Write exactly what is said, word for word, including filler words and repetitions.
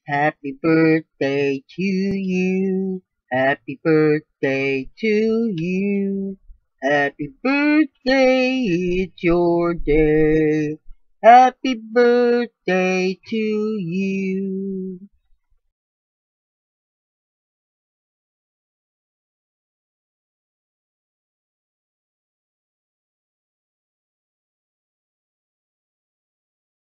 Happy birthday to you. Happy birthday to you. Happy birthday, it's your day. Happy birthday to you.